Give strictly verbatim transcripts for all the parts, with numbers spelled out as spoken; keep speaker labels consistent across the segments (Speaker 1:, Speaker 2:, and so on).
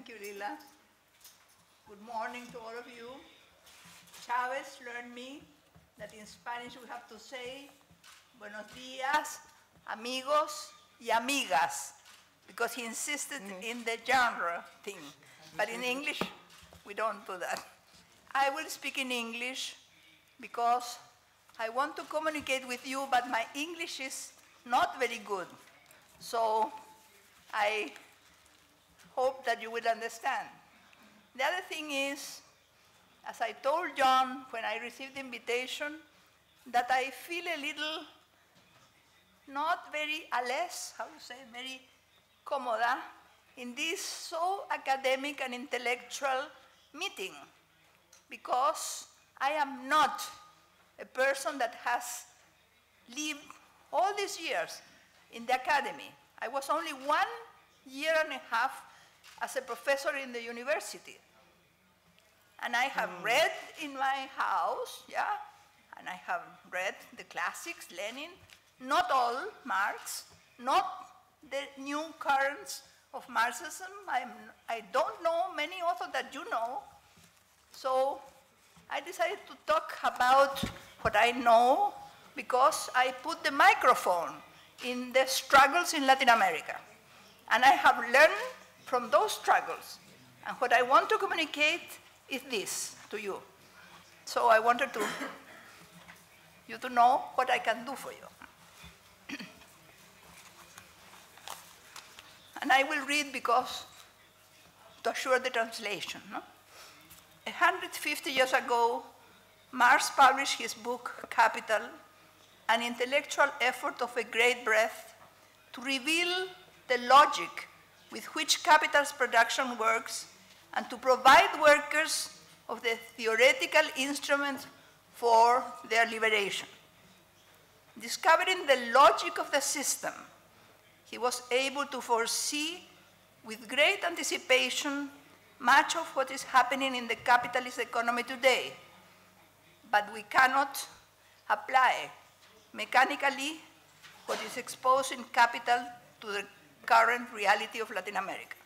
Speaker 1: Thank you, Lila. Good morning to all of you. Chavez learned me that in Spanish we have to say buenos días, amigos y amigas, because he insisted mm. in the genre thing. But in English, we don't do that. I will speak in English because I want to communicate with you, but my English is not very good. So I hope that you will understand. The other thing is, as I told John when I received the invitation, that I feel a little, not very a less, how you say, very cómoda in this so academic and intellectual meeting, because I am not a person that has lived all these years in the academy. I was only one year and a half as a professor in the university. And I have mm. read in my house, yeah, and I have read the classics, Lenin, not all Marx, not the new currents of Marxism. I'm, I don't know many authors that you know. So I decided to talk about what I know because I put the microphone in the struggles in Latin America. And I have learned from those struggles. And what I want to communicate is this to you. So I wanted to, you to know what I can do for you. And I will read because, to assure the translation. No? one hundred fifty years ago, Marx published his book, Capital, an intellectual effort of a great breadth to reveal the logic with which capital's production works and to provide workers of the theoretical instruments for their liberation. Discovering the logic of the system, he was able to foresee with great anticipation much of what is happening in the capitalist economy today, but we cannot apply mechanically what is exposed in Capital to the current reality of Latin America.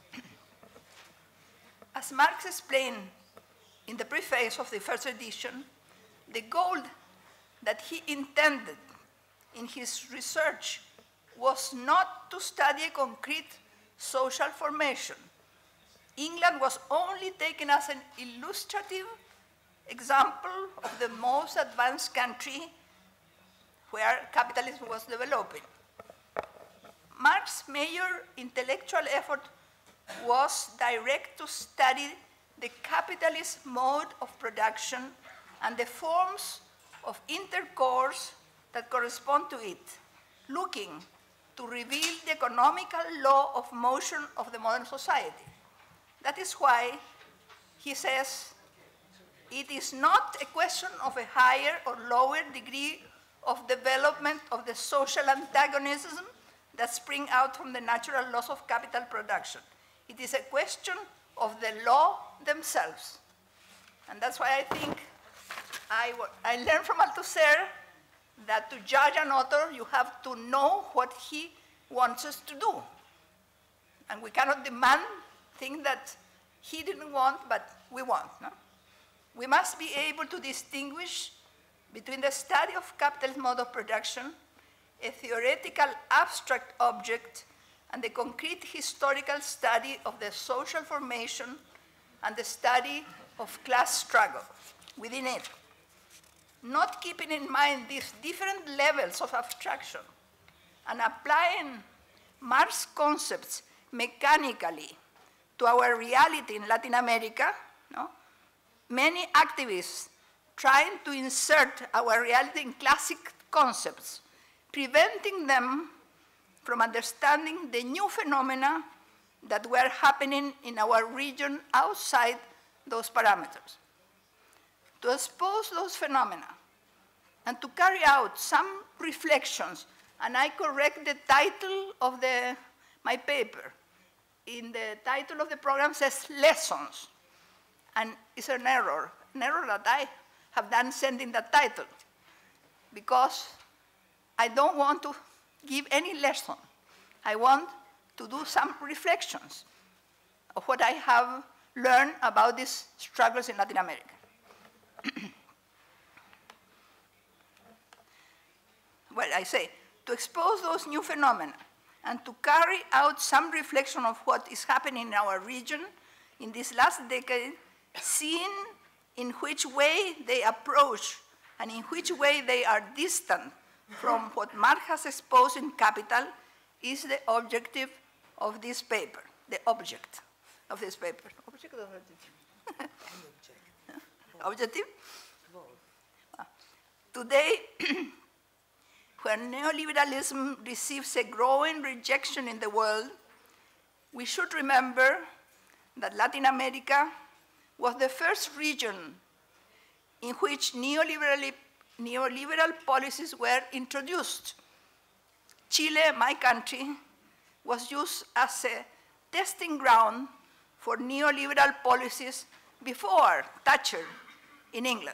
Speaker 1: As Marx explained in the preface of the first edition, the goal that he intended in his research was not to study a concrete social formation. England was only taken as an illustrative example of the most advanced country where capitalism was developing. Marx's major intellectual effort was direct to study the capitalist mode of production and the forms of intercourse that correspond to it, looking to reveal the economical law of motion of the modern society. That is why he says, it is not a question of a higher or lower degree of development of the social antagonism that spring out from the natural laws of capital production. It is a question of the law themselves. And that's why I think I, I learned from Althusser that to judge an author, you have to know what he wants us to do. And we cannot demand things that he didn't want, but we want. No? We must be able to distinguish between the study of capitalist mode of production, a theoretical abstract object, and the concrete historical study of the social formation and the study of class struggle within it. Not keeping in mind these different levels of abstraction and applying Marx's concepts mechanically to our reality in Latin America, no? Many activists trying to insert our reality in classic concepts, preventing them from understanding the new phenomena that were happening in our region outside those parameters. To expose those phenomena and to carry out some reflections, and I correct the title of the, my paper. In the title of the program says lessons, and it's an error, an error that I have done sending that title, because I don't want to give any lesson. I want to do some reflections. of what I have learned about these struggles in Latin America. Well, I say, to expose those new phenomena and to carry out some reflection of what is happening in our region in this last decade, seeing in which way they approach and in which way they are distant from what Marx has exposed in Capital, is the objective of this paper, the object of this paper. Object or objective? Objective? Uh, Today, when neoliberalism receives a growing rejection in the world, we should remember that Latin America was the first region in which neoliberal, neoliberal policies were introduced. Chile, my country, was used as a testing ground for neoliberal policies before Thatcher in England.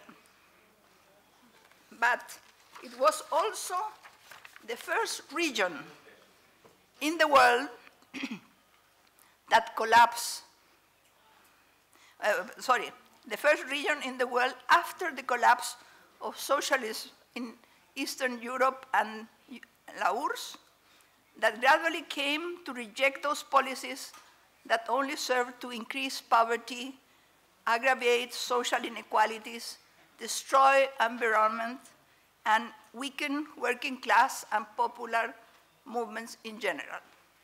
Speaker 1: But it was also the first region in the world that collapsed, uh, sorry, the first region in the world after the collapse of socialism in Eastern Europe and La U R S S, that gradually came to reject those policies that only served to increase poverty, aggravate social inequalities, destroy environment, and weaken working class and popular movements in general.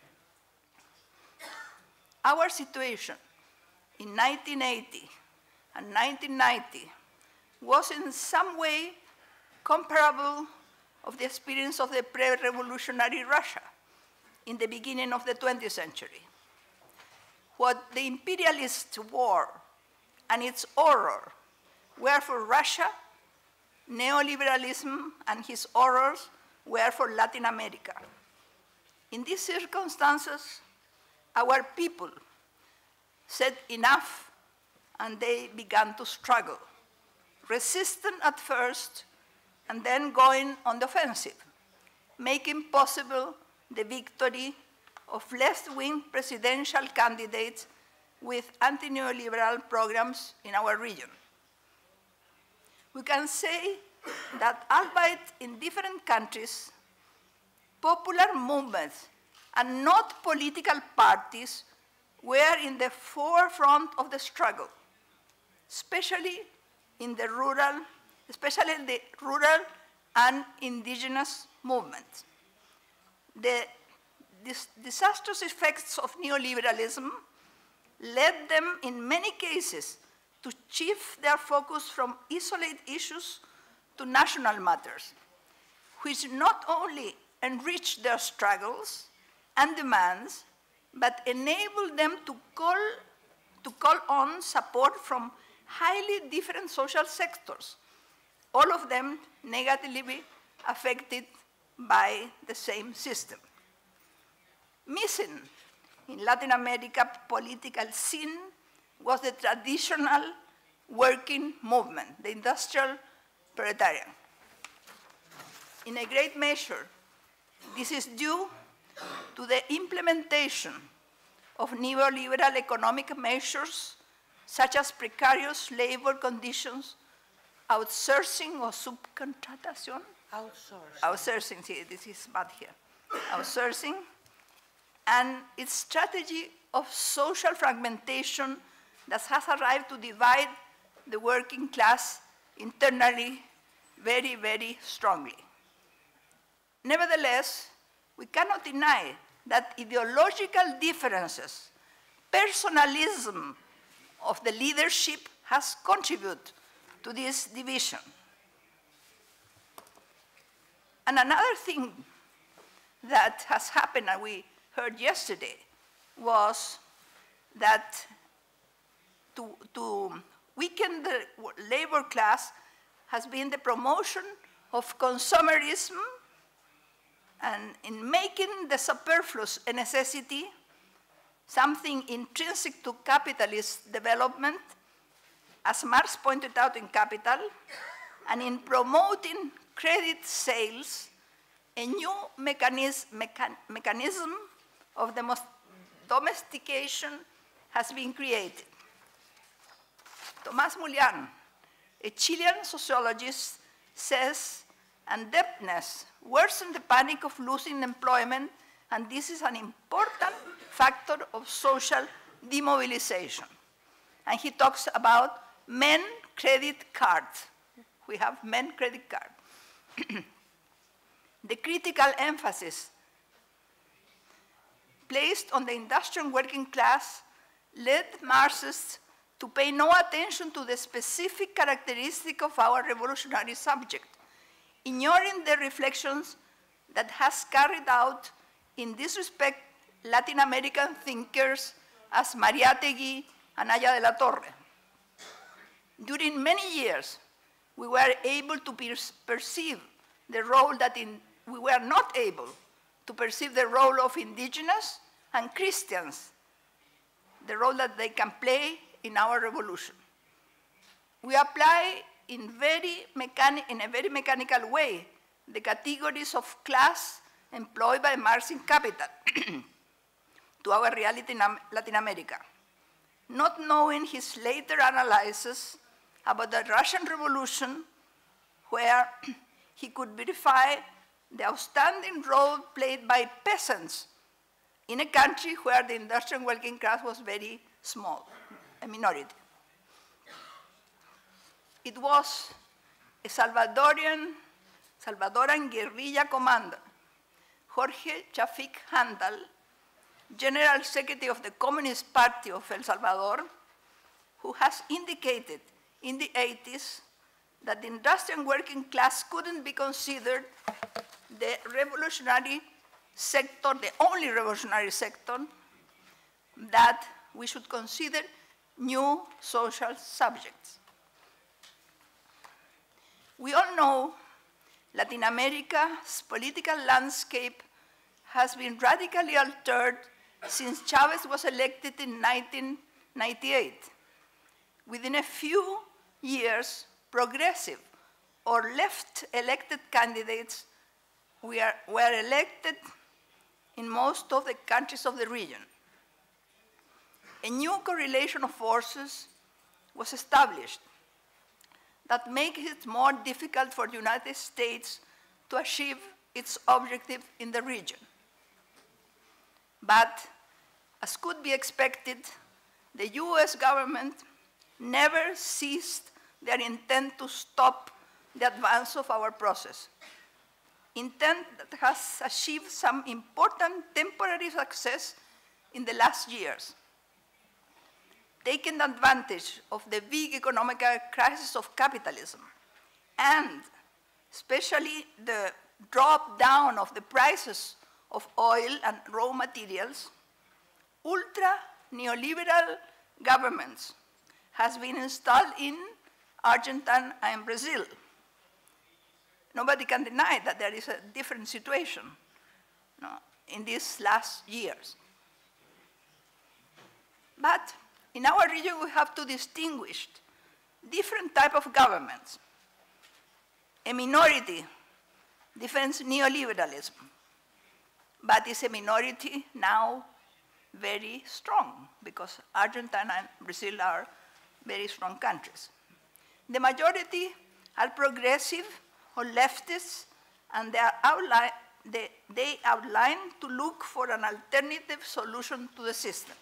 Speaker 1: Our situation in nineteen eighty and nineteen ninety was in some way comparable of the experience of the pre-revolutionary Russia in the beginning of the twentieth century. What the imperialist war and its horror were for Russia, neoliberalism and his horrors were for Latin America. In these circumstances, our people said enough, and they began to struggle, resistant at first, and then going on the offensive, making possible the victory of left-wing presidential candidates with anti-neoliberal programs in our region. We can say that, albeit in different countries, popular movements and not political parties were in the forefront of the struggle, especially in the rural, especially in the rural and indigenous movements. The dis disastrous effects of neoliberalism led them, in many cases, to shift their focus from isolated issues to national matters, which not only enriched their struggles and demands, but enabled them to call, to call on support from highly different social sectors, all of them negatively affected by the same system. Missing in Latin America political scene was the traditional working movement, the industrial proletariat. In a great measure, this is due to the implementation of neoliberal economic measures such as precarious labor conditions, outsourcing or subcontratación. Outsourcing. Outsourcing, see, this is bad here. Outsourcing, and its strategy of social fragmentation that has arrived to divide the working class internally very, very strongly. Nevertheless, we cannot deny that ideological differences, personalism of the leadership has contributed to this division. And another thing that has happened, and we heard yesterday, was that to, to weaken the labor class has been the promotion of consumerism, and in making the superfluous a necessity, something intrinsic to capitalist development, as Marx pointed out in Capital, and in promoting credit sales, a new mechanism, mechan mechanism of the domestication has been created. Tomás Mulián, a Chilean sociologist, says indebtedness worsens the panic of losing employment, and this is an important factor of social demobilization. And he talks about men credit cards. We have men credit card. The critical emphasis placed on the industrial working class led Marxists to pay no attention to the specific characteristic of our revolutionary subject, ignoring the reflections that has carried out in this respect Latin American thinkers as Mariátegui and Aya de la Torre. During many years, we were able to per perceive the role that in, we were not able to perceive the role of indigenous and Christians, the role that they can play in our revolution. We apply in, very mechani in a very mechanical way the categories of class employed by Marx in Capital to our reality in Latin America, not knowing his later analysis about the Russian Revolution, where he could verify the outstanding role played by peasants in a country where the industrial working class was very small, a minority. It was a Salvadorian, Salvadoran guerrilla commander, Jorge Chafik Handal, General Secretary of the Communist Party of El Salvador, who has indicated in the eighties that the industrial working class couldn't be considered the revolutionary sector, the only revolutionary sector, that we should consider new social subjects. We all know Latin America's political landscape has been radically altered since Chavez was elected in nineteen ninety-eight. Within a few years, progressive or left-elected candidates were, were elected in most of the countries of the region. A new correlation of forces was established that makes it more difficult for the United States to achieve its objective in the region. But, as could be expected, the U S government never ceased their intent to stop the advance of our process, intent that has achieved some important temporary success in the last years. Taking advantage of the big economic crisis of capitalism, and especially the drop down of the prices of oil and raw materials, ultra-neoliberal governments has been installed in Argentina and Brazil. Nobody can deny that there is a different situation, no, in these last years. But in our region, we have to distinguish different types of governments. A minority defends neoliberalism, but is a minority now very strong, because Argentina and Brazil are very strong countries. The majority are progressive or leftists, and they, are outline, they, they outline to look for an alternative solution to the system.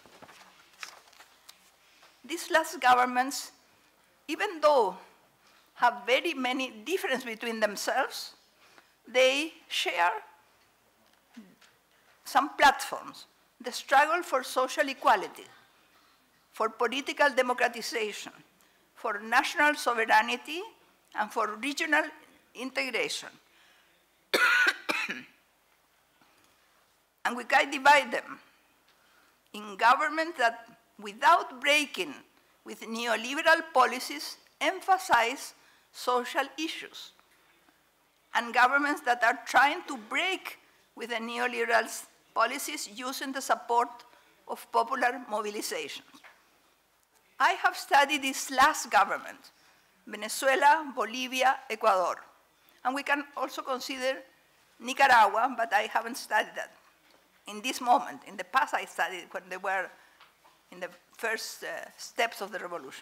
Speaker 1: These last governments, even though have very many differences between themselves, they share some platforms: the struggle for social equality, for political democratization, for national sovereignty, and for regional integration. And we can divide them in governments that, without breaking with neoliberal policies, emphasize social issues, and governments that are trying to break with the neoliberal policies using the support of popular mobilization. I have studied this last government, Venezuela, Bolivia, Ecuador, and we can also consider Nicaragua, but I haven't studied that in this moment. In the past, I studied when they were in the first uh, steps of the revolution.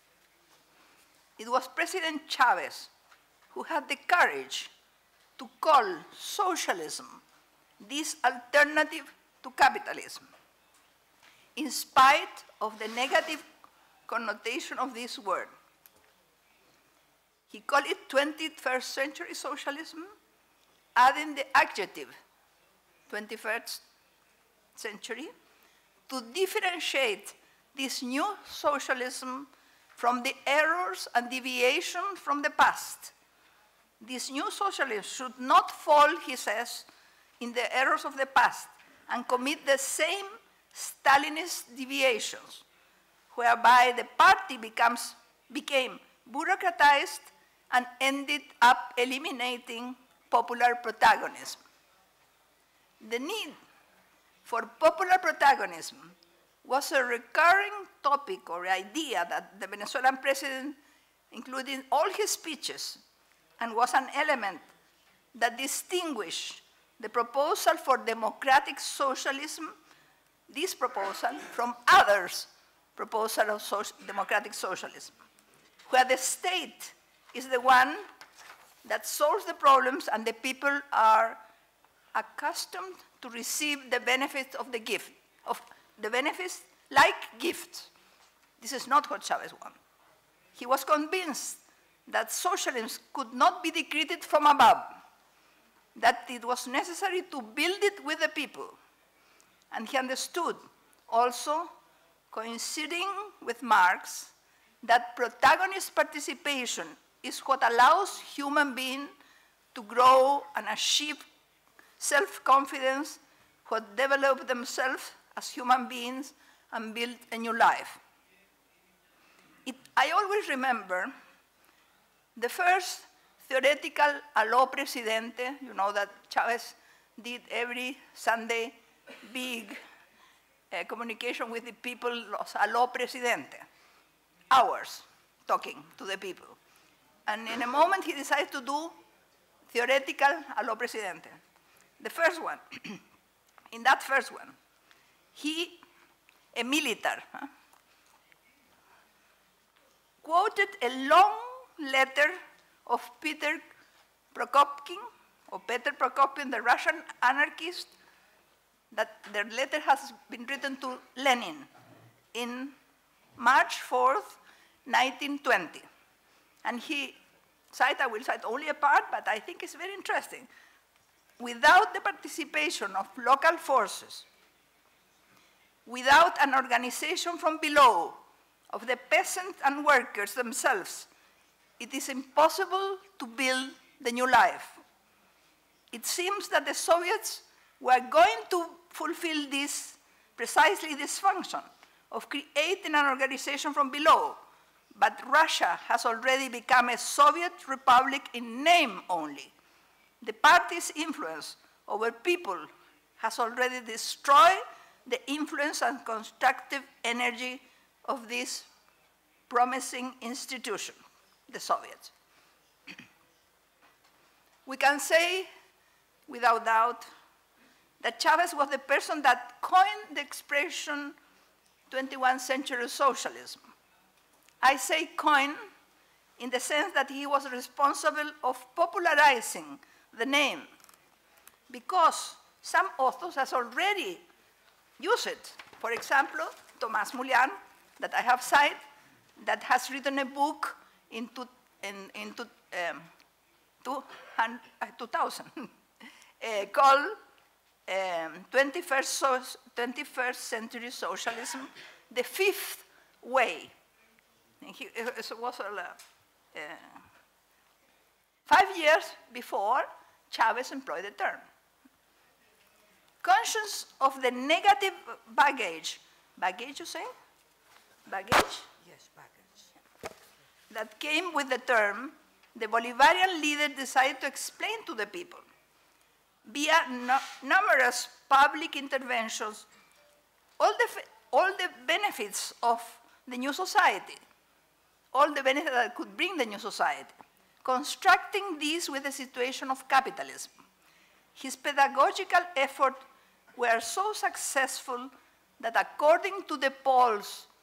Speaker 1: It was President Chavez who had the courage to call socialism this alternative to capitalism, in spite of the negative connotation of this word. He called it twenty-first century socialism, adding the adjective twenty-first century to differentiate this new socialism from the errors and deviations from the past. This new socialism should not fall, he says, in the errors of the past and commit the same Stalinist deviations, whereby the party becomes, became bureaucratized and ended up eliminating popular protagonism. The need for popular protagonism was a recurring topic or idea that the Venezuelan president included in all his speeches, and was an element that distinguished the proposal for democratic socialism, this proposal, from others' proposal of social, democratic socialism, where the state is the one that solves the problems and the people are accustomed to receive the benefits of the gift, of the benefits like gifts. This is not what Chavez wanted. He was convinced that socialism could not be decreed from above, that it was necessary to build it with the people. And he understood also, coinciding with Marx, that protagonist participation is what allows human beings to grow and achieve self-confidence, what develop themselves as human beings and build a new life. It, I always remember the first theoretical aló presidente, you know that Chavez did every Sunday big uh, communication with the people, los aló presidente, hours talking to the people. And in a moment he decided to do theoretical aló presidente. The first one, in that first one, he, a military, huh, quoted a long letter of Peter Prokopkin, or Peter Prokopin, the Russian anarchist, that their letter has been written to Lenin in March fourth, nineteen twenty. And he cite, I will cite only a part, but I think it's very interesting. Without the participation of local forces, without an organization from below, of the peasants and workers themselves, it is impossible to build the new life. It seems that the Soviets were going to fulfill this, precisely this function of creating an organization from below, but Russia has already become a Soviet republic in name only. The party's influence over people has already destroyed the influence and constructive energy of this promising institution, the Soviets. We can say, without doubt, that Chavez was the person that coined the expression twenty-first century socialism. I say coin in the sense that he was responsible of popularizing the name, because some authors have already used it. For example, Tomás Mulián, that I have cited, that has written a book in, two, in, in two, um, two, uh, two thousand uh, called um, twenty-first, so, twenty-first Century Socialism, the Fifth Way. And he, it was uh, uh, five years before Chavez employed the term. Conscious of the negative baggage, baggage you say? Baggage?
Speaker 2: Yes, baggage.
Speaker 1: That came with the term, the Bolivarian leader decided to explain to the people, via no, numerous public interventions, all the, all the benefits of the new society, all the benefits that could bring the new society, constructing this with the situation of capitalism. His pedagogical efforts were so successful that according to the polls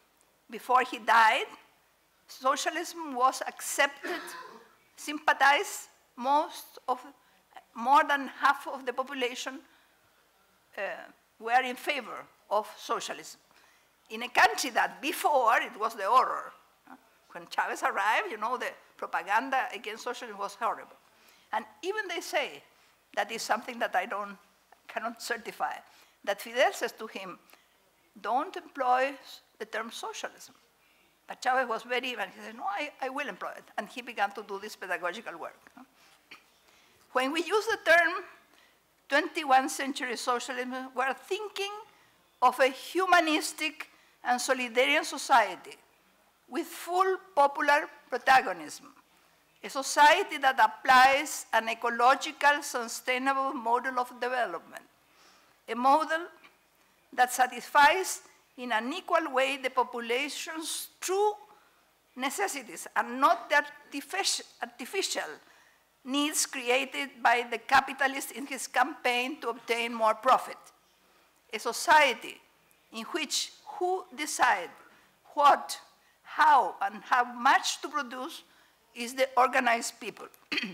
Speaker 1: before he died, socialism was accepted, sympathized. Most of, more than half of the population uh, were in favor of socialism. In a country that before it was the horror. When Chavez arrived, you know, the propaganda against socialism was horrible. And even they say, that is something that I don't, cannot certify, that Fidel says to him, don't employ the term socialism. But Chavez was very, and he said, no, I, I will employ it. And he began to do this pedagogical work. When we use the term twenty-first century socialism, we're thinking of a humanistic and solidarian society with full popular protagonism, a society that applies an ecological, sustainable model of development, a model that satisfies in an equal way the population's true necessities and not the artificial needs created by the capitalist in his campaign to obtain more profit. A society in which who decide what, how, and how much to produce is the organized people.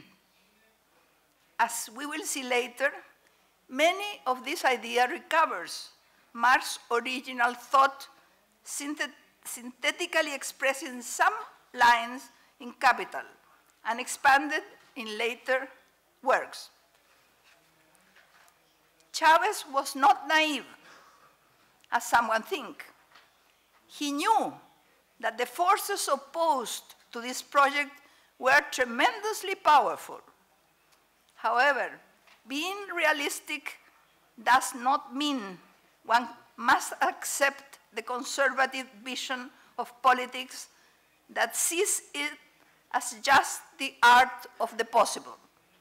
Speaker 1: As we will see later, many of these ideas recovers Marx's original thought, synthet synthetically expressed in some lines in Capital and expanded in later works. Chavez was not naive, as someone think. He knew that the forces opposed to this project were tremendously powerful. However, being realistic does not mean one must accept the conservative vision of politics that sees it as just the art of the possible.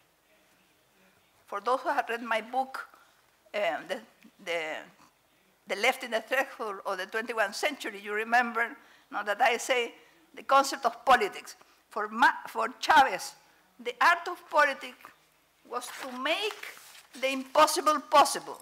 Speaker 1: For those who have read my book, um, the, the, the Left in the Threshold of the twenty-first century, you remember now that I say the concept of politics. For, Ma for Chavez, the art of politics was to make the impossible possible,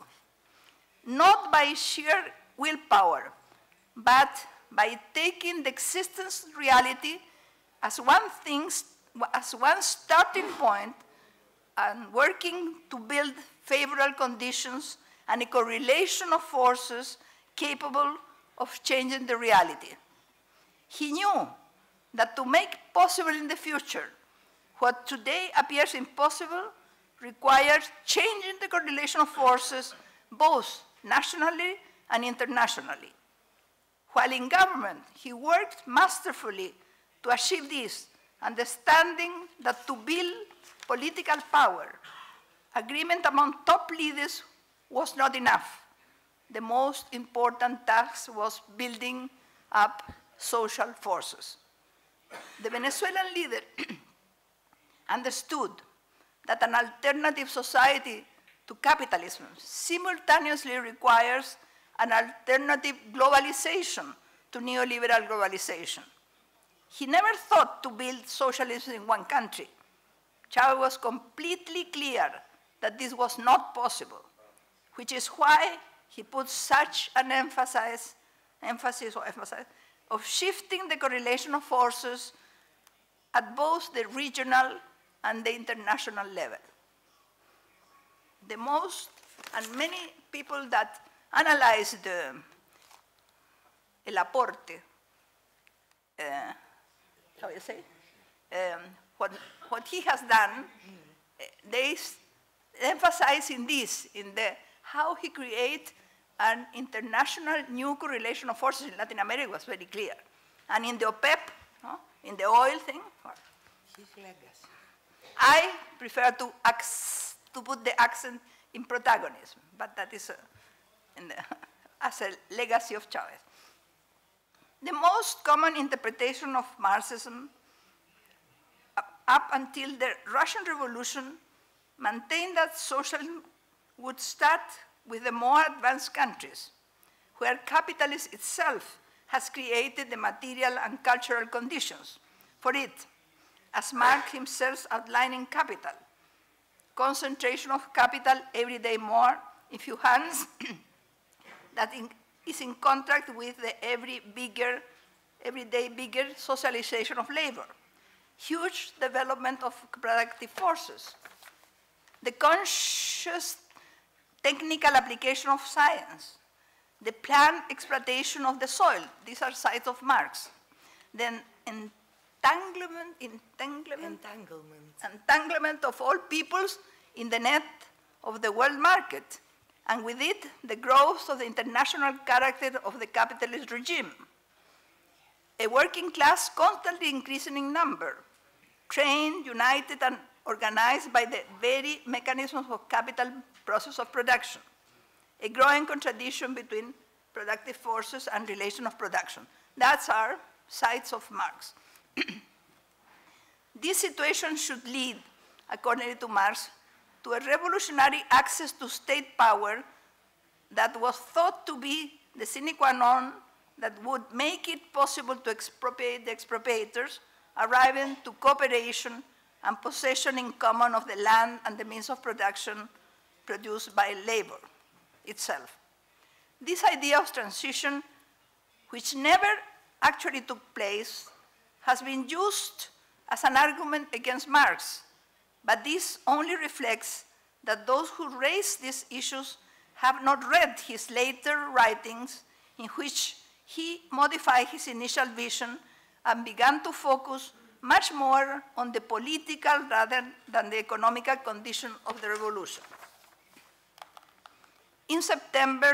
Speaker 1: not by sheer willpower, but by taking the existence reality as one thing's, as one starting point and working to build favorable conditions and a correlation of forces capable of changing the reality. He knew that to make possible in the future what today appears impossible requires changing the correlation of forces both nationally and internationally. While in government, he worked masterfully to achieve this, understanding that to build political power, agreement among top leaders was not enough. The most important task was building up social forces. The Venezuelan leader understood that an alternative society to capitalism simultaneously requires an alternative globalization to neoliberal globalization. He never thought to build socialism in one country. Chavez was completely clear that this was not possible, which is why he put such an emphasis, emphasis, or emphasis of shifting the correlation of forces at both the regional and the international level. The most, and many people that analyze the el aporte, uh, how you say, um, what, what he has done, uh, they emphasize in this, in the how he create an international new correlation of forces in Latin America was very clear. And in the OPEP, no? In the oil thing,
Speaker 2: His legacy.
Speaker 1: I prefer to, to put the accent in protagonism, but that is a, in the, as a legacy of Chavez. The most common interpretation of Marxism up until the Russian Revolution maintained that socialism would start with the more advanced countries, where capitalism itself has created the material and cultural conditions for it, as Marx himself outlined in Capital. Concentration of capital every day more in few hands that in, is in contract with the every bigger every day bigger socialization of labor, huge development of productive forces, the conscious technical application of science, the planned exploitation of the soil. These are sites of Marx. Then entanglement, entanglement,
Speaker 2: Entanglement.
Speaker 1: entanglement of all peoples in the net of the world market, and with it, the growth of the international character of the capitalist regime. A working class constantly increasing in number, trained, united, and organized by the very mechanisms of capital process of production. A growing contradiction between productive forces and relation of production. That's our sides of Marx. This situation should lead, according to Marx, to a revolutionary access to state power that was thought to be the sine qua non that would make it possible to expropriate the expropriators, arriving to cooperation and possession in common of the land and the means of production produced by labor itself. This idea of transition, which never actually took place, has been used as an argument against Marx, but this only reflects that those who raise these issues have not read his later writings, in which he modified his initial vision and began to focus much more on the political rather than the economical condition of the revolution. In September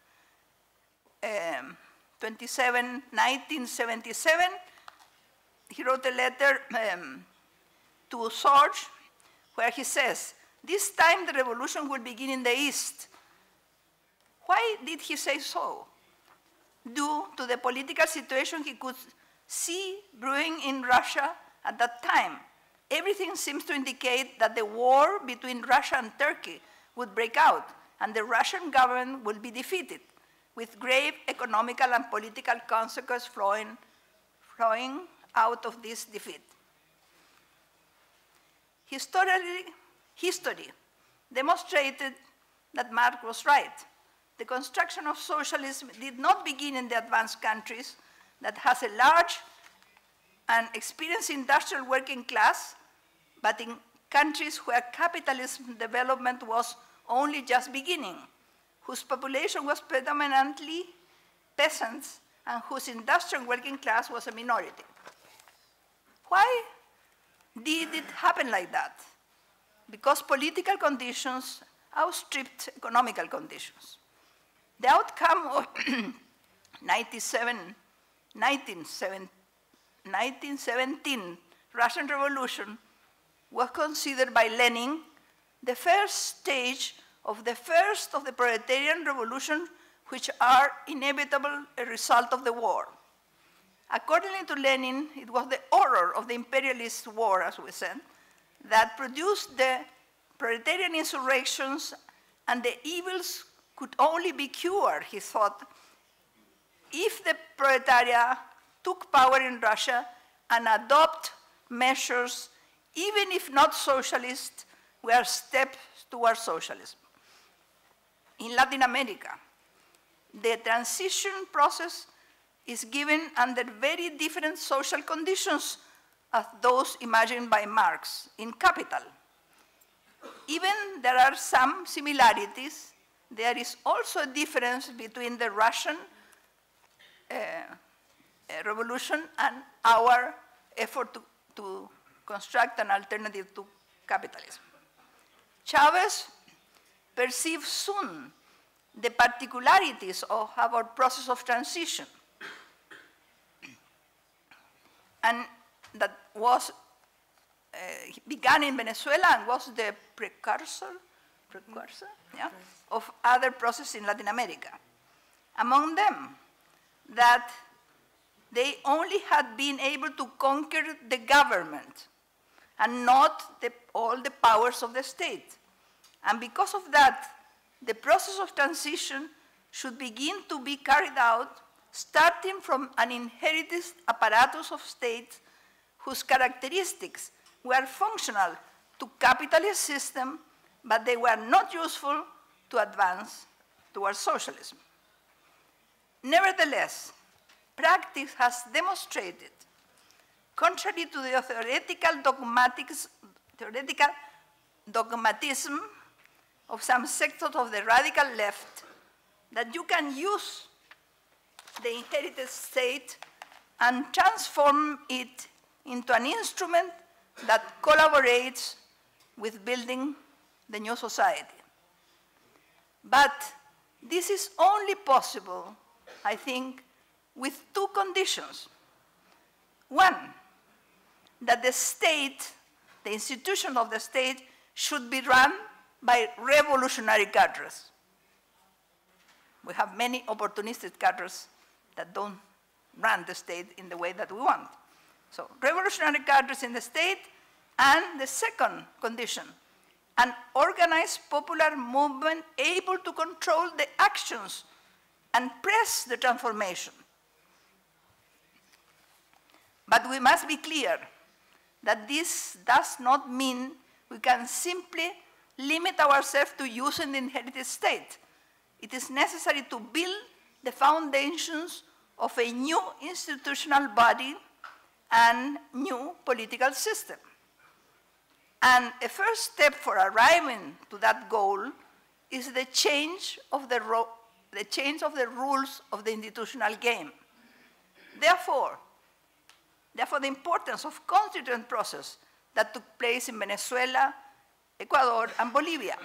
Speaker 1: um, twenty-seventh, nineteen seventy-seven, he wrote a letter um, to Sorge, where he says, "This time the revolution will begin in the East." Why did he say so? Due to the political situation he could see brewing in Russia at that time. Everything seems to indicate that the war between Russia and Turkey would break out, and the Russian government will be defeated, with grave economical and political consequences flowing, flowing out of this defeat. Historically, history demonstrated that Marx was right. The construction of socialism did not begin in the advanced countries that has a large and experienced industrial working class, but in countries where capitalism development was only just beginning, whose population was predominantly peasants and whose industrial working class was a minority. Why did it happen like that? Because political conditions outstripped economical conditions. The outcome of nineteen seventeen Russian Revolution was considered by Lenin the first stage of the first of the proletarian revolution, which are inevitable a result of the war. According to Lenin, it was the horror of the imperialist war, as we said, that produced the proletarian insurrections, and the evils could only be cured, he thought, if the proletariat took power in Russia and adopt measures, even if not socialist, were steps towards socialism. In Latin America, the transition process is given under very different social conditions as those imagined by Marx in Capital. Even there are some similarities, there is also a difference between the Russian uh, revolution and our effort to, to construct an alternative to capitalism. Chavez perceived soon the particularities of our process of transition, and that was uh, began in Venezuela and was the precursor, precursor yeah, of other processes in Latin America. Among them, that they only had been able to conquer the government and not the, all the powers of the state. And because of that, the process of transition should begin to be carried out starting from an inherited apparatus of states whose characteristics were functional to capitalist system, but they were not useful to advance towards socialism. Nevertheless, practice has demonstrated, contrary to the theoretical, dogmatics, theoretical dogmatism of some sectors of the radical left, that you can use the inherited state and transform it into an instrument that collaborates with building the new society. But this is only possible, I think, with two conditions. One, that the state, the institution of the state, should be run by revolutionary cadres. We have many opportunistic cadres that don't run the state in the way that we want. So revolutionary cadres in the state, and the second condition, an organized popular movement able to control the actions and press the transformation. But we must be clear that this does not mean we can simply limit ourselves to using the inherited state. It is necessary to build the foundations of a new institutional body and new political system. And a first step for arriving to that goal is the change of the, the change of the rules of the institutional game. Therefore, therefore, the importance of constituent process that took place in Venezuela, Ecuador, and Bolivia,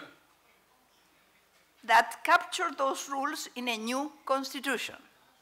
Speaker 1: that captured those rules in a new constitution.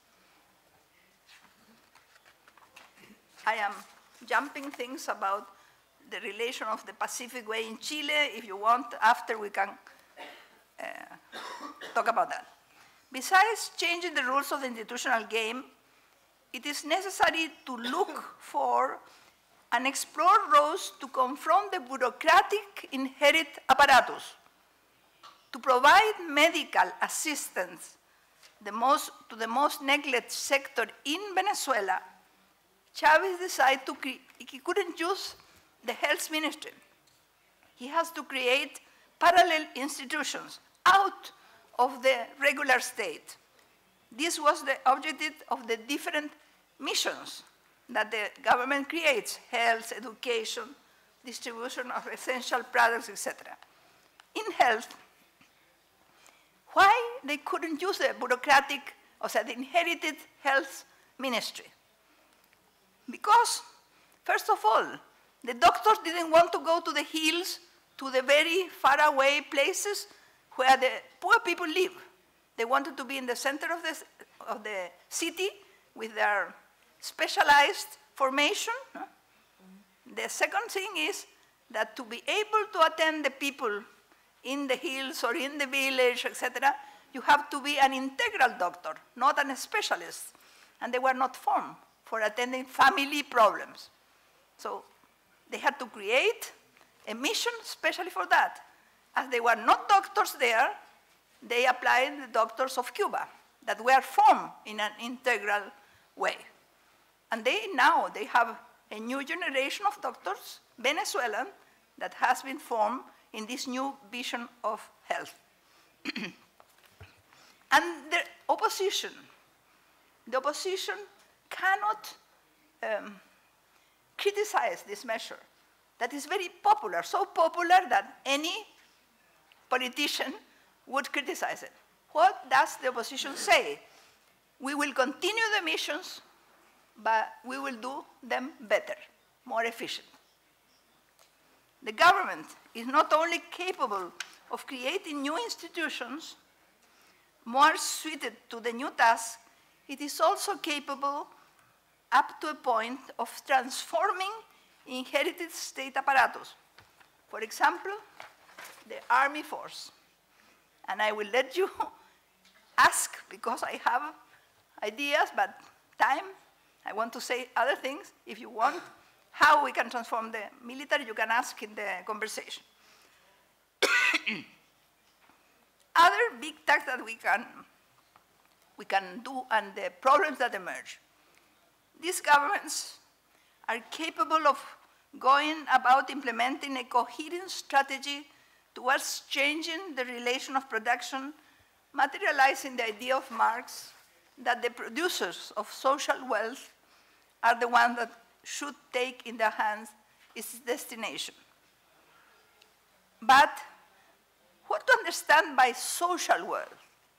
Speaker 1: I am jumping things about the relation of the Pacific Way in Chile. If you want, after we can uh, talk about that. Besides changing the rules of the institutional game, it is necessary to look for and explore roads to confront the bureaucratic inherent apparatus, to provide medical assistance the most, to the most neglected sector in Venezuela. Chavez decided to create, he couldn't use the health ministry. He has to create parallel institutions out of the regular state. This was the objective of the different missions that the government creates: health, education, distribution of essential products, et cetera. In health, why they couldn't use the bureaucratic, or the inherited health ministry? Because, first of all, the doctors didn't want to go to the hills, to the very far away places where the poor people live. They wanted to be in the center of the, of the city with their specialized formation. No? The second thing is that to be able to attend the people in the hills or in the village, et cetera, you have to be an integral doctor, not a specialist. And they were not formed for attending family problems. So they had to create a mission especially for that. As they were not doctors there, they applied the doctors of Cuba that were formed in an integral way. And they now, they have a new generation of doctors, Venezuelan, that has been formed in this new vision of health. And the opposition, the opposition cannot um, criticize this measure that is very popular, so popular that any politician would criticize it. What does the opposition say? We will continue the missions, but we will do them better, more efficient. The government is not only capable of creating new institutions more suited to the new task, it is also capable up to a point of transforming inherited state apparatus. For example, the army force. And I will let you ask, because I have ideas, but time, I want to say other things. If you want, how we can transform the military, you can ask in the conversation. Other big tasks that we can, we can do and the problems that emerge. These governments are capable of going about implementing a coherent strategy towards changing the relation of production, materializing the idea of Marx that the producers of social wealth are the ones that should take in their hands its destination. But what to understand by social wealth?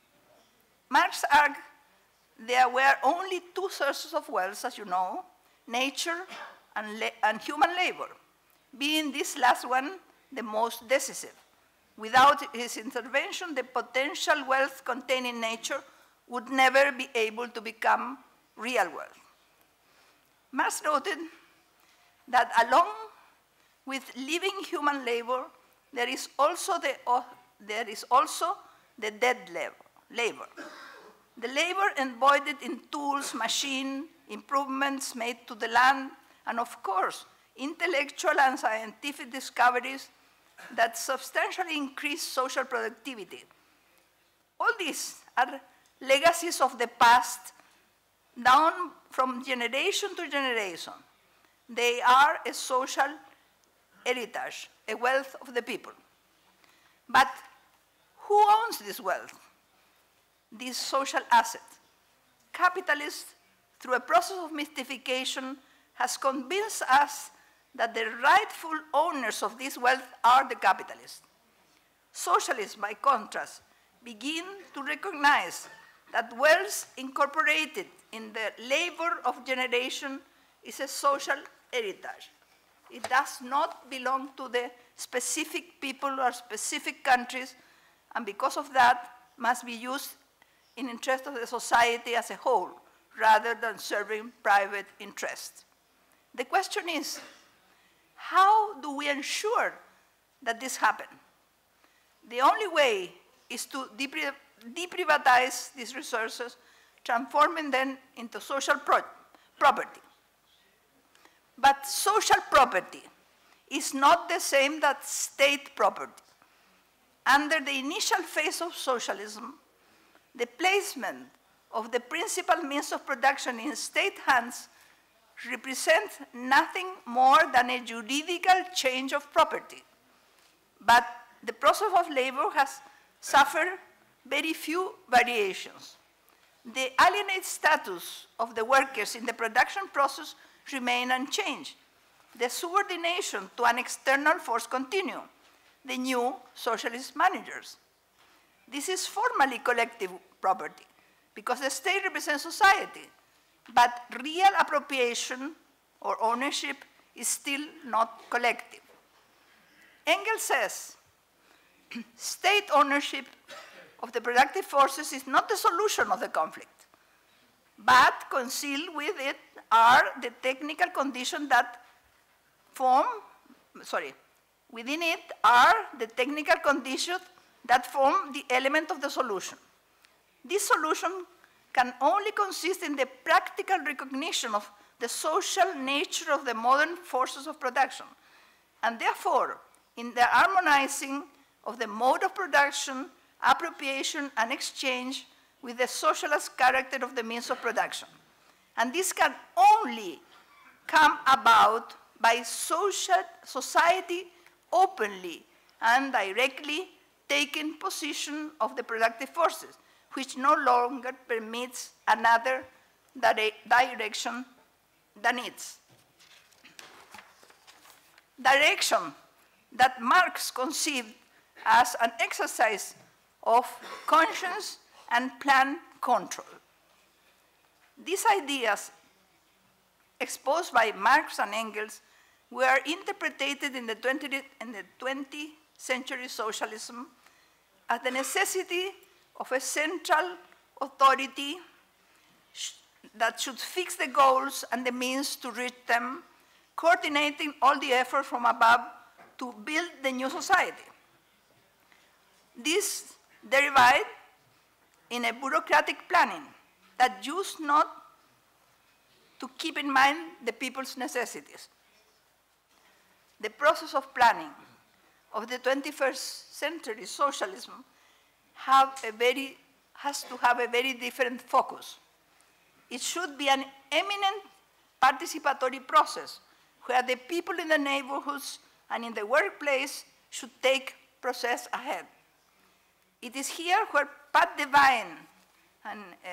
Speaker 1: Marx argued there were only two sources of wealth, as you know, nature and, and human labor, being this last one the most decisive. Without his intervention, the potential wealth contained in nature would never be able to become real wealth. Marx noted that along with living human labor, there is also the, uh, there is also the dead labor. The labor embodied in tools, machine, improvements made to the land, and of course, intellectual and scientific discoveries that substantially increase social productivity. All these are legacies of the past down from generation to generation. They are a social heritage, a wealth of the people. But who owns this wealth, this social asset? Capitalists, through a process of mystification, has convinced us that the rightful owners of this wealth are the capitalists. Socialists, by contrast, begin to recognize that wealth incorporated in the labor of generation is a social heritage. It does not belong to the specific people or specific countries, and because of that, must be used in the interest of the society as a whole, rather than serving private interests. The question is, how do we ensure that this happens? The only way is to depri deprivatize these resources, transforming them into social pro property. But social property is not the same as state property. Under the initial phase of socialism, the placement of the principal means of production in state hands represents nothing more than a juridical change of property. But the process of labor has suffered very few variations. The alienated status of the workers in the production process remain unchanged. The subordination to an external force continue, the new socialist managers. This is formally collective property because the state represents society, but real appropriation or ownership is still not collective. Engels says, state ownership of the productive forces is not the solution of the conflict, but concealed with it are the technical conditions that form, sorry, within it are the technical conditions that form the element of the solution. This solution can only consist in the practical recognition of the social nature of the modern forces of production, and therefore in the harmonizing of the mode of production, appropriation, and exchange with the socialist character of the means of production. And this can only come about by social society openly and directly taking possession of the productive forces, which no longer permits another dire direction than its. Direction that Marx conceived as an exercise of conscience and plan control. These ideas exposed by Marx and Engels were interpreted in the twentieth, in the twentieth century socialism as the necessity of a central authority sh that should fix the goals and the means to reach them, coordinating all the effort from above to build the new society. This derived in a bureaucratic planning that used not to keep in mind the people's necessities. The process of planning of the twenty-first century socialism have a very, has to have a very different focus. It should be an eminent participatory process where the people in the neighborhoods and in the workplace should take process ahead. It is here where Pat Devine and uh,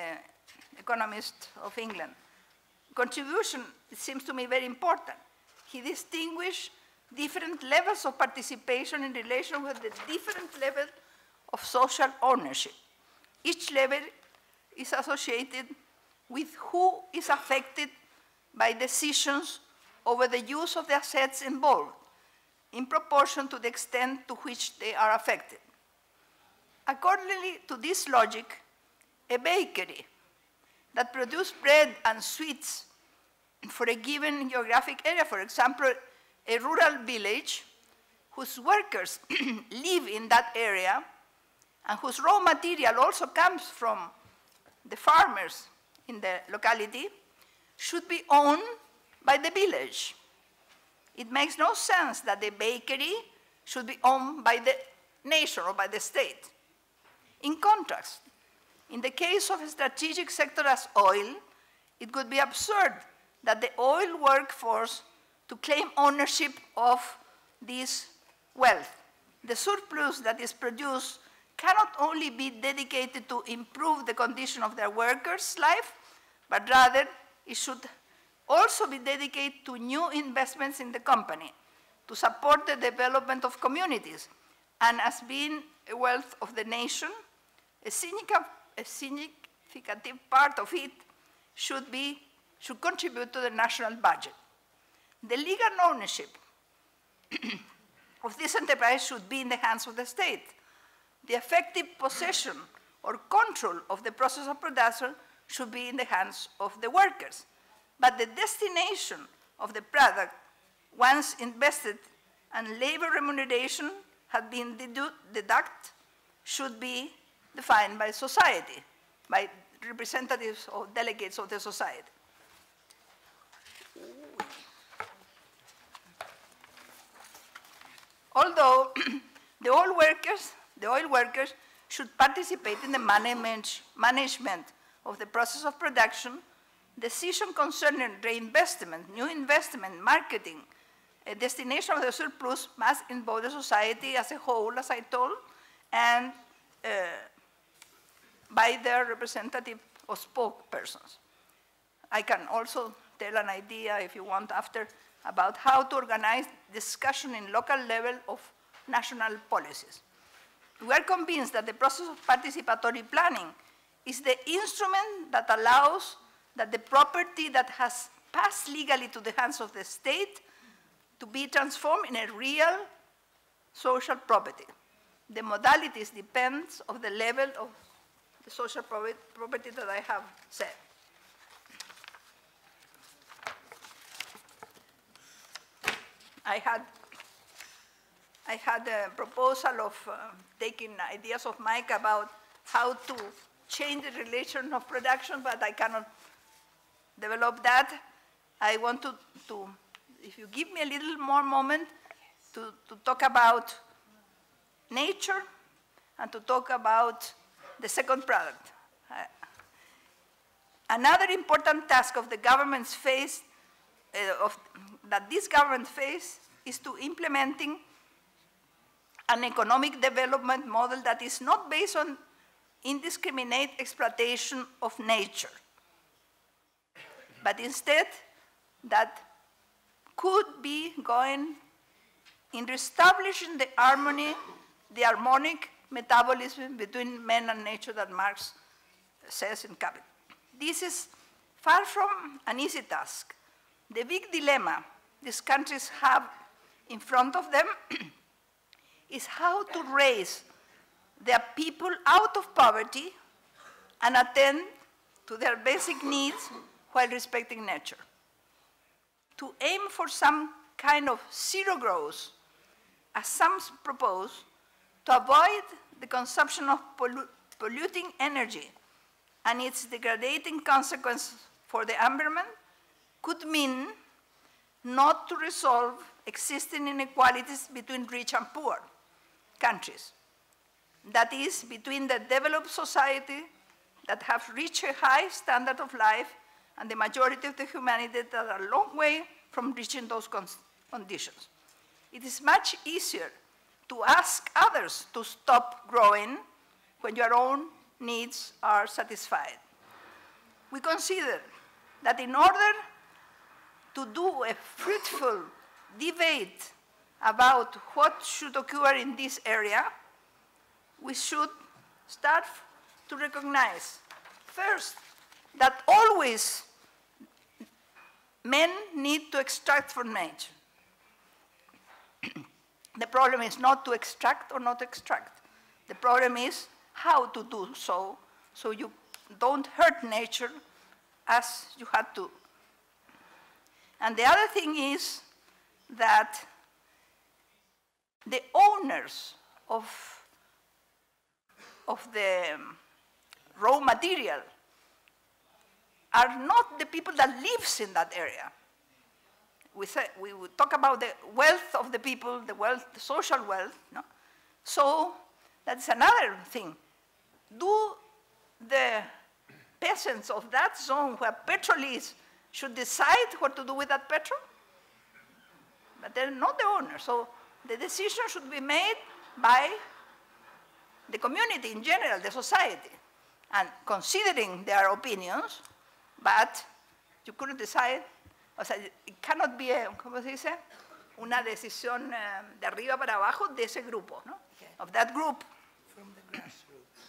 Speaker 1: economist of England, contribution, it seems to me, very important. He distinguished different levels of participation in relation with the different level of social ownership. Each level is associated with who is affected by decisions over the use of the assets involved, in proportion to the extent to which they are affected. Accordingly to this logic, a bakery that produces bread and sweets for a given geographic area, for example, a rural village whose workers live in that area and whose raw material also comes from the farmers in the locality, should be owned by the village. It makes no sense that the bakery should be owned by the nation or by the state. In contrast, in the case of a strategic sector as oil, it would be absurd that the oil workforce to claim ownership of this wealth. The surplus that is produced cannot only be dedicated to improve the condition of their workers' life, but rather it should also be dedicated to new investments in the company, to support the development of communities, and as being a wealth of the nation, a significant, a significant part of it should, be, should contribute to the national budget. The legal ownership of this enterprise should be in the hands of the state. The effective possession or control of the process of production should be in the hands of the workers. But the destination of the product, once invested and labor remuneration had been deducted, should be defined by society, by representatives or delegates of the society. Although the oil workers, the oil workers should participate in the manage, management of the process of production, decision concerning reinvestment, new investment, marketing, a destination of the surplus must involve the society as a whole, as I told, and uh, by their representative or spokespersons. I can also tell an idea, if you want, after, about how to organize discussion in local level of national policies. We are convinced that the process of participatory planning is the instrument that allows that the property that has passed legally to the hands of the state to be transformed in a real social property. The modalities depends on the level of the social property that I have said. I had, I had a proposal of uh, taking ideas of Mike about how to change the relation of production, but I cannot develop that. I want to, to if you give me a little more moment, to, to talk about nature and to talk about the second product. Uh, another important task of the government's face, uh, of, that this government face, is to implementing an economic development model that is not based on indiscriminate exploitation of nature, but instead that could be going in reestablishing the harmony, the harmonic metabolism between man and nature that Marx says in Capital. This is far from an easy task. The big dilemma these countries have in front of them is how to raise their people out of poverty and attend to their basic needs while respecting nature. To aim for some kind of zero growth, as some propose, to avoid the consumption of pollu polluting energy and its degrading consequences for the environment, could mean not to resolve existing inequalities between rich and poor countries. That is, between the developed society that have reached a high standard of life and the majority of the humanity that are a long way from reaching those conditions. It is much easier to ask others to stop growing when your own needs are satisfied. we consider that in order to do a fruitful debate about what should occur in this area, we should start to recognize, first, that always men need to extract from nature. The problem is not to extract or not extract. The problem is how to do so, so you don't hurt nature as you had to. And the other thing is that the owners of, of the raw material are not the people that lives in that area. We, say, we would talk about the wealth of the people, the wealth, the social wealth. No? So that's another thing. Do the peasants of that zone where petrol is should decide what to do with that petrol? But they're not the owners. So the decision should be made by the community in general, the society, and considering their opinions, but you couldn't decide. O sea, it cannot be, a, ¿cómo se dice? Una decisión uh, de arriba para abajo de ese grupo, ¿no? Okay. Of that group.
Speaker 2: From the grassroots.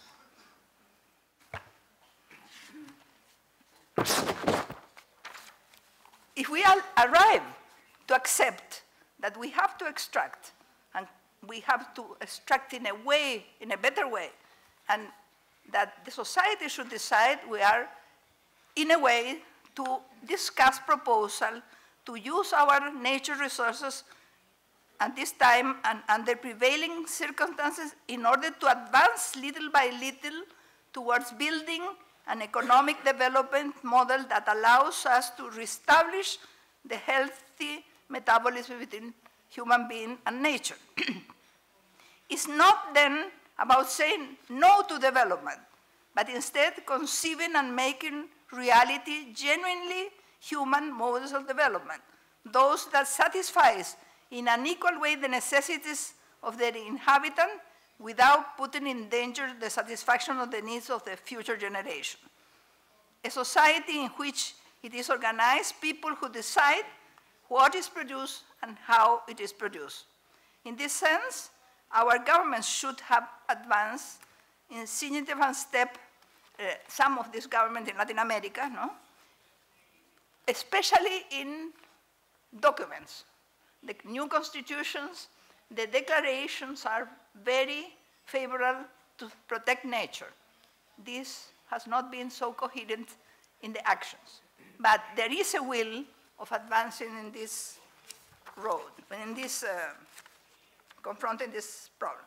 Speaker 1: If we all arrive to accept that we have to extract, and we have to extract in a way, in a better way, and that the society should decide, we are, in a way, to discuss proposal to use our nature resources at this time and under prevailing circumstances in order to advance little by little towards building an economic development model that allows us to reestablish the healthy metabolism between human being and nature. It's not then about saying no to development, but instead conceiving and making reality genuinely human modes of development, those that satisfies in an equal way the necessities of their inhabitant without putting in danger the satisfaction of the needs of the future generation. A society in which it is organized, people who decide what is produced and how it is produced. In this sense, our governments should have advanced in significant step, uh, some of this government in Latin America, no? Especially in documents. The new constitutions, the declarations are very favorable to protect nature. This has not been so coherent in the actions. But there is a will of advancing in this road, in this, uh, confronting this problem.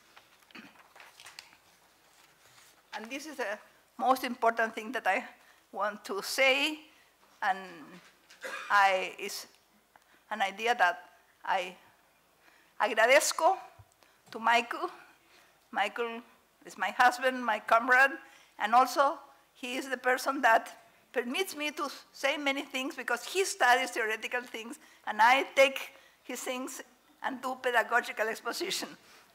Speaker 1: And this is the most important thing that I want to say, and I, is an idea that I agradezco to Michael. Michael is my husband, my comrade, and also he is the person that permits me to say many things because he studies theoretical things, and I take his things and do pedagogical exposition.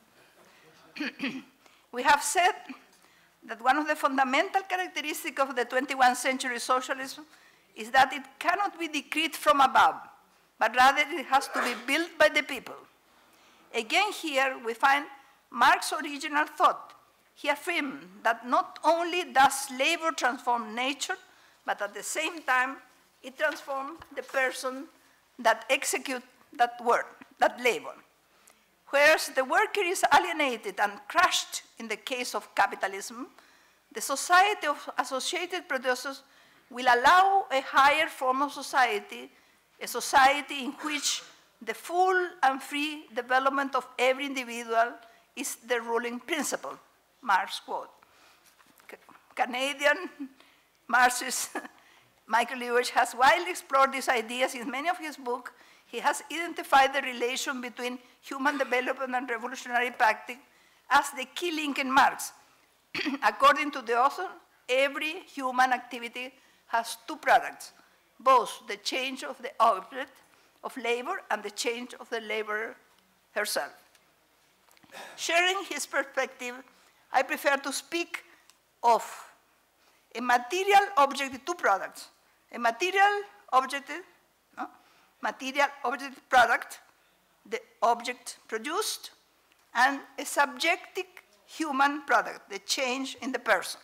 Speaker 1: We have said that one of the fundamental characteristics of the twenty-first century socialism is that it cannot be decreed from above, but rather it has to be built by the people. Again here we find Marx's original thought. He affirmed that not only does labor transform nature, but at the same time it transforms the person that executes that work, that labor. Whereas the worker is alienated and crushed in the case of capitalism, the society of associated producers will allow a higher form of society, a society in which the full and free development of every individual is the ruling principle, Marx quote. Canadian Marxist Michael Lewis has widely explored these ideas in many of his books. He has identified the relation between human development and revolutionary practice as the key link in Marx. According to the author, every human activity has two products, both the change of the object of labor and the change of the laborer herself. Sharing his perspective, I prefer to speak of a material object, two products, a material object, no? material object product, the object produced, and a subjective human product, the change in the person.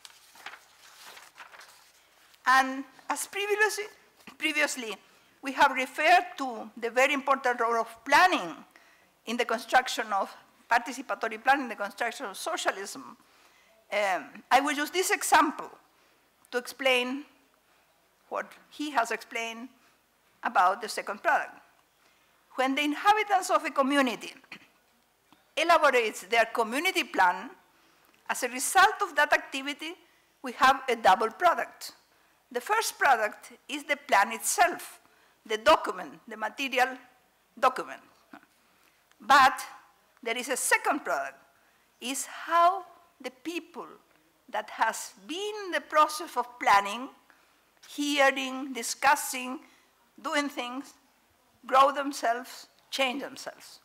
Speaker 1: And as previously, previously, we have referred to the very important role of planning in the construction of participatory planning, the construction of socialism. Um, I will use this example to explain what he has explained about the second product. When the inhabitants of a community elaborates their community plan, as a result of that activity, we have a double product. The first product is the plan itself, the document, the material document. But there is a second product, is how the people that has been in the process of planning, hearing, discussing, doing things, grow themselves, change themselves.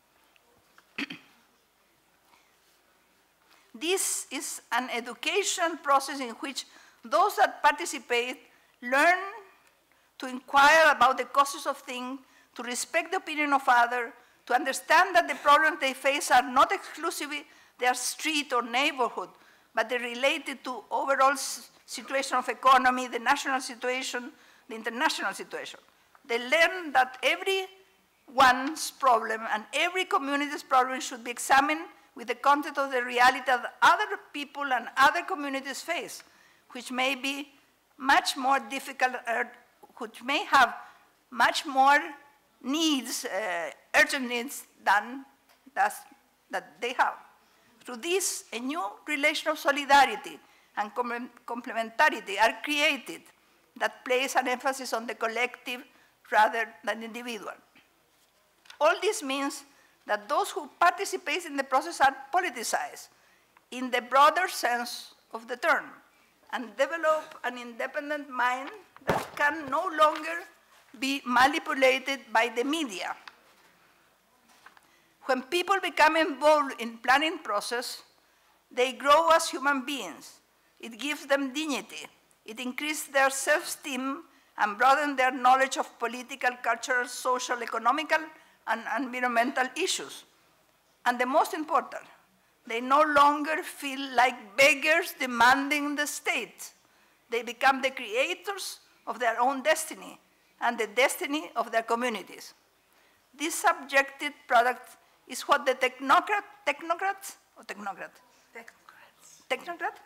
Speaker 1: This is an education process in which those that participate learn to inquire about the causes of things, to respect the opinion of others, to understand that the problems they face are not exclusively their street or neighborhood, but they're related to overall situation of economy, the national situation, the international situation. They learn that everyone's problem and every community's problem should be examined with the context of the reality that other people and other communities face, which may be much more difficult, uh, which may have much more needs, uh, urgent needs than that they have. Through this, a new relation of solidarity and com complementarity are created that place an emphasis on the collective rather than individual. All this means that those who participate in the process are politicized in the broader sense of the term and develop an independent mind that can no longer be manipulated by the media. When people become involved in planning process, they grow as human beings. It gives them dignity. It increases their self-esteem and broadens their knowledge of political, cultural, social, economical, and environmental issues. And the most important, they no longer feel like beggars demanding the state. They become the creators of their own destiny and the destiny of their communities. This subjective product is what the technocrat, technocrats, or technocrat? Technocrats. Technocrat?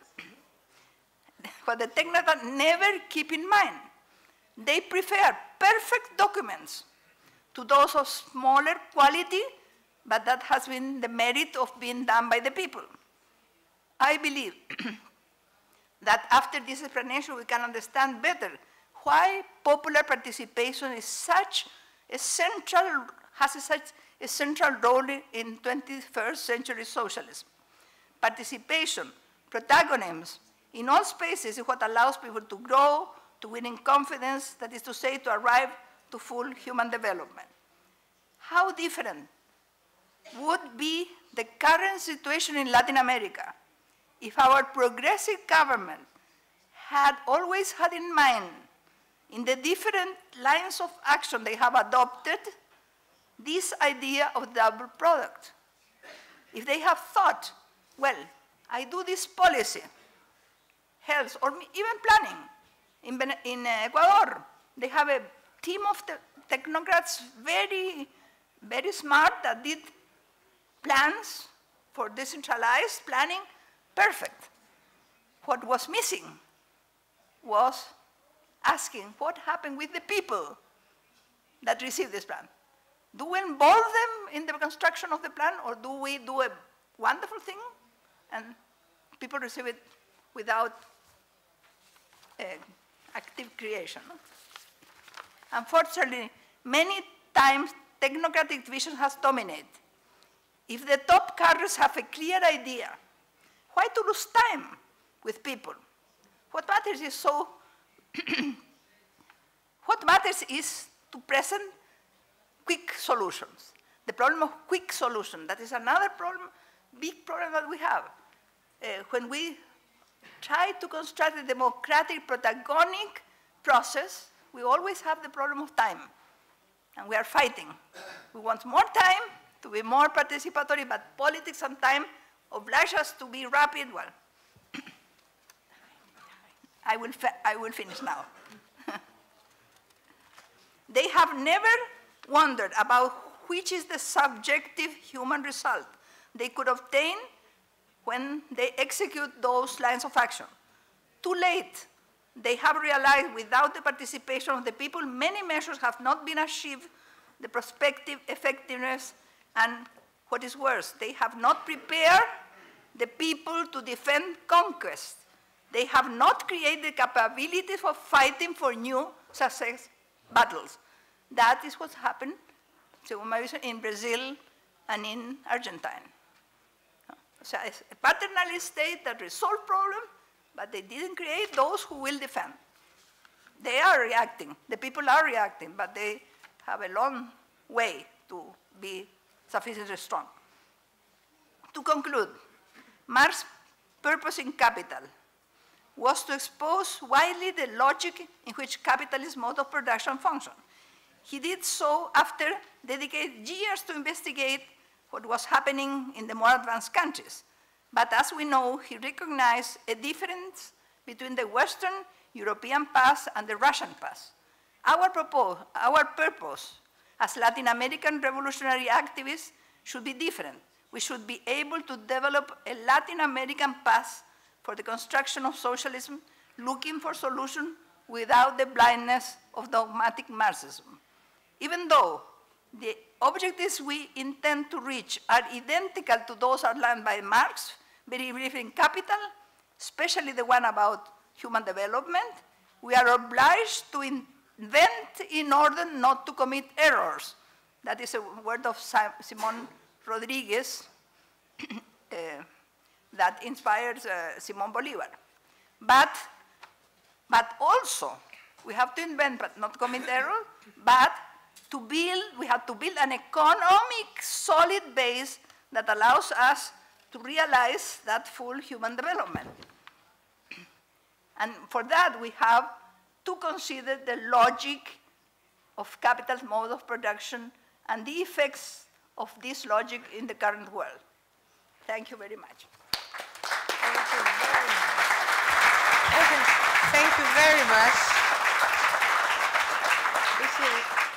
Speaker 1: What the technocrats never keep in mind. They prefer perfect documents to those of smaller quality, but that has been the merit of being done by the people. I believe that after this explanation we can understand better why popular participation is such a central, has a such a central role in twenty-first century socialism. Participation, protagonism in all spaces is what allows people to grow, to win in confidence, that is to say, to arrive to full human development. How different would be the current situation in Latin America if our progressive government had always had in mind, in the different lines of action they have adopted, this idea of double product. If they have thought, well, I do this policy, health, or even planning. In, in Ecuador, they have a team of te technocrats very, very smart that did plans for decentralized planning, perfect. What was missing was asking what happened with the people that received this plan. Do we involve them in the construction of the plan, or do we do a wonderful thing and people receive it without uh, active creation? Unfortunately, many times technocratic vision has dominated. If the top cadres have a clear idea, why to lose time with people? What matters is so, what matters is to present quick solutions. The problem of quick solution, that is another problem, big problem that we have. Uh, when we try to construct a democratic protagonic process, we always have the problem of time. And we are fighting. We want more time to be more participatory, but politics and time oblige us to be rapid. Well, I will, I will finish now. They have never wondered about which is the subjective human result they could obtain when they execute those lines of action. Too late, they have realized without the participation of the people, many measures have not been achieved, the prospective effectiveness, and what is worse, they have not prepared the people to defend conquest. They have not created the capability for fighting for new success battles. That is what's happened in Brazil and in Argentina. So it's a paternalist state that resolved problems, but they didn't create those who will defend. They are reacting, the people are reacting, but they have a long way to be sufficiently strong. To conclude, Marx's purpose in Capital was to expose widely the logic in which capitalist mode of production functions. He did so after dedicating years to investigate what was happening in the more advanced countries. But as we know, he recognized a difference between the Western European past and the Russian past. Our, propose, our purpose as Latin American revolutionary activists should be different. We should be able to develop a Latin American path for the construction of socialism, looking for solutions without the blindness of dogmatic Marxism. Even though the objectives we intend to reach are identical to those outlined by Marx, very briefly in Capital, especially the one about human development, we are obliged to invent in order not to commit errors. That is a word of Simon Rodriguez uh, that inspires uh, Simon Bolivar. But, but also, we have to invent but not commit error, but to build, we have to build an economic solid base that allows us to realize that full human development. And for that, we have to consider the logic of capital's mode of production and the effects of this logic in the current world. Thank you very much.
Speaker 3: Thank you very much. Thank you very much. This is